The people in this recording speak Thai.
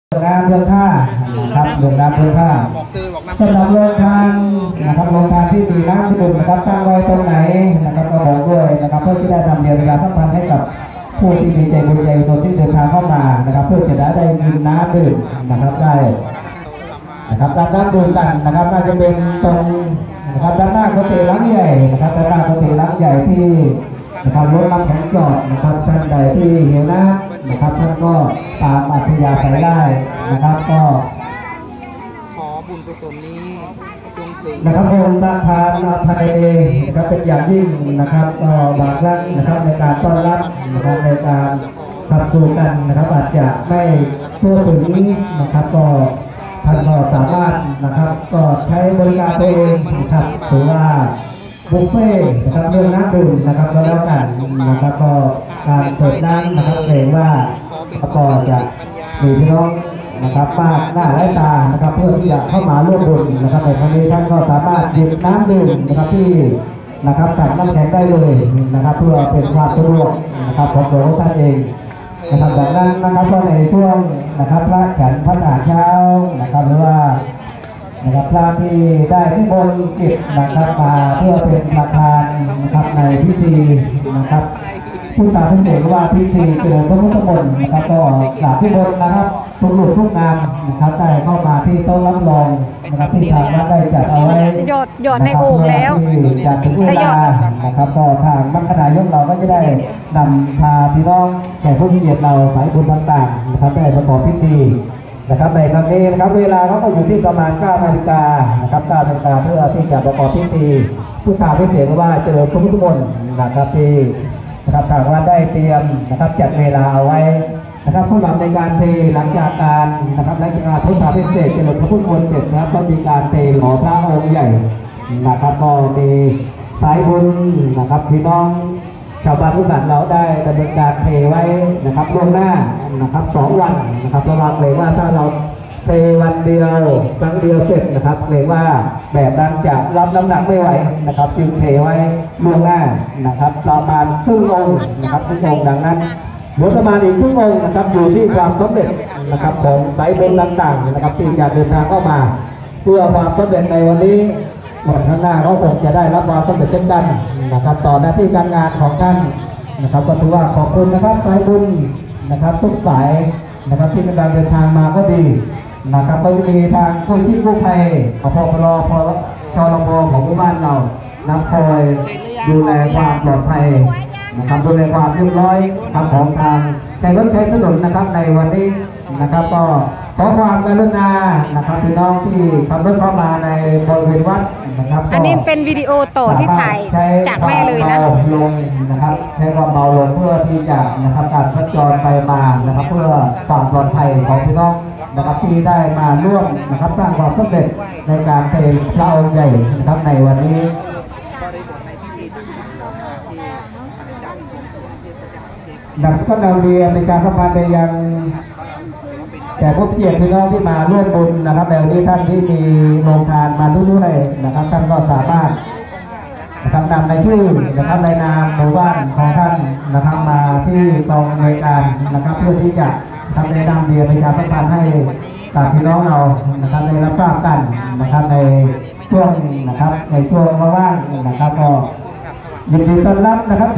งานเดินท่านะครับโรงงานเดินท่าสำหรับโรงทานนะครับโรงทานที่มีน้ำที่ดื่มนะครับตั้งไว้ตรงไหนนะครับก็บอกด้วยนะครับเพื่อที่ได้นำเรียนประชาสัมพันธ์ให้กับผู้ที่มีใจบุญใจกุศลที่เดินทางเข้ามานะครับเพื่อจะได้กินน้ำดื่มนะครับได้นะครับด้านด้านดูกันนะครับน่าจะเป็นตรงนะครับด้านหน้าโกเตหลังใหญ่นะครับด้านหน้าโกเตหลังใหญ่ที่นะครับรถน้ำแข็งจอดนะครับท่านใดที่เห็นน้ำนะครับท่านก็ตามอัธยาศัยได้นะครับก็ขอบุญกุศลนี้จงถึงนะครับองค์ประธานภายในนะครับเป็นอย่างยิ่งนะครับก็บางครั้งนะครับในการต้อนรับนะครับในการขับสู่กันนะครับอาจจะไม่ทั่วถึงนะครับก็ท่านก็สามารถนะครับก็ใช้บริการตัวเองนะครับถือว่าบุฟเฟ่นะครับเรื่องน้ำดื่มนะครับก็แล้วกันนะครับก็การเปิดน้ำนะครับเกรงว่าก็จะมีพี่น้องนะครับมากหน้าหลายตานะครับเพื่อที่จะเข้ามาร่วมบุญนะครับในครั้งนี้ท่านก็สามารถหยิบน้ำดื่มนะครับที่นะครับตักน้ำแข็งได้เลยนะครับเพื่อเป็นความสะดวกนะครับของตัวท่านเองนะครับจากนั้นนะครับก็ในช่วงนะครับพระฉันพระทหารเช้านะครับหรือว่านะครับพระที่ได้นิมนต์กิจนะครับมาเพื่อเป็นประธานนะครับในพิธีนะครับผู้ตามที่เห็นว่าพิธีเจริญพระพุทธมนต์นะครับก็กราบที่บนนะครับทุกหลุดทุกงานนะครับได้เข้ามาที่โต๊ะรับรองนะครับที่ทางวัดได้จัดเอาไว้หยอดในโอ่งแล้วจัดถึงเวลานะครับก็ทางมัคคณายกเราก็จะได้นำพาพี่น้องแก่ผู้มีเกียรติเราสายบุญต่างๆนะครับได้ประกอบพิธีนะครับในครั้งนี้นะครับเวลาเขาก็อยู่ที่ประมาณ 9 นาฬิกานะครับ 9 นาฬิกาเพื่อที่จะประกอบพิธีผู้ตามที่เห็นว่าเจริญพระพุทธมนต์นะครับที่นะครับทางวัดได้เตรียมนะครับจัดเวลาเอาไว้นะครับสำหรับในการเทหลังจากการนะครับหลังจากการพุทธาพิเศษเจริญพระพุทธมนต์เสร็จนะครับก็มีการเทหล่อพระองค์ใหญ่นะครับก็มีสายบุญนะครับพี่น้องชาวบ้านทุกท่านเราได้ดำเนินการเทไว้นะครับล่วงหน้านะครับ2 วันนะครับระวังเลยว่าถ้าเราเทวันเดียวครั้งเดียวเสร็จนะครับเลยว่าแบบนั้นจะรับน้ำหนักไม่ไหวนะครับจึงเทไว้ล่วงหน้านะครับประมาณครึ่งองค์นะครับครึ่งองค์ดังนั้นเหลือประมาณอีกครึ่งองค์นะครับอยู่ที่ความสำเร็จนะครับของสายบุญต่างๆนะครับที่จะเดินทางเข้ามาเพื่อความสำเร็จในวันนี้วันข้างหน้าเขาคงจะได้รับความสำเร็จเช่นกันนะครับต่อหน้าที่การงานของท่านนะครับก็ถือว่าขอบคุณนะครับสายบุญนะครับทุกสายนะครับที่กำลังเดินทางมาก็ดีนะครับก็จะมีทางกู้ชีพกู้ภัยพปรชลบของหมู่บ้านเรานับคอยดูแลความปลอดภัยนะครับดูแลความเรียบร้อยของทางใช้รถใช้ถนนนะครับในวันนี้นะครับก็ขอความกรุณานะครับพี่น้องที่ขับรถเข้ามาในบริเวณวัดนะครับอันนี้เป็นวิดีโอต่อที่ถ่ายจากแม่เลยนะลงนะครับใช้ความเบาลงเพื่อที่จะนะครับการสัญจรไปมานะครับเพื่อความปลอดภัยของพี่น้องนะครับที่ได้มาร่วมนะครับสร้างความสำเร็จในการเทพระองค์ใหญ่นะครับในวันนี้ดังก็นำเรียนในการสัมพันธ์ในยังแก่ผู้เกียรติพี่น้องที่มาร่วมบุญนะครับในวันนี้ท่านที่มีโรงทานมาด้วยนะครับท่านก็สามารถนะครับนำในชื่อนะครับในนามหมู่บ้านของท่านนะครับมาที่กองในการนะครับเพื่อที่จะทำในนามเรียนในการสัมพันธ์ให้กับพี่น้องเรานะครับในรับทราบกันนะครับในช่วงนะครับในช่วงว่างๆนะครับก็ยินดีต้อนรับนะครับ